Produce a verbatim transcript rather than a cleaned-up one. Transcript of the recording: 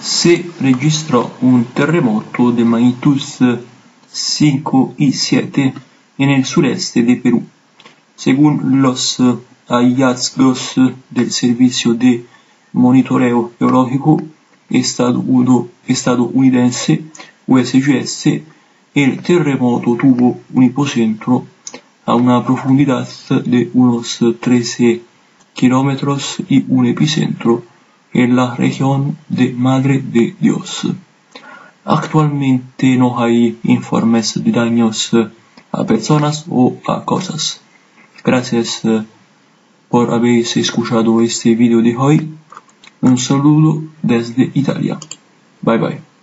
se registró un terremoto de magnitud cinco y siete en el sureste de Perú. Según los hallazgos del Servicio de Monitoreo Geológico estadounidense U S G S, el terremoto tuvo un epicentro a una profundidad de unos trece kilómetros y un epicentro en la región de Madre de Dios. Actualmente no hay informes de daños a personas o a cosas. Gracias por haber escuchado este video de hoy. Un saludo desde Italia. Bye bye.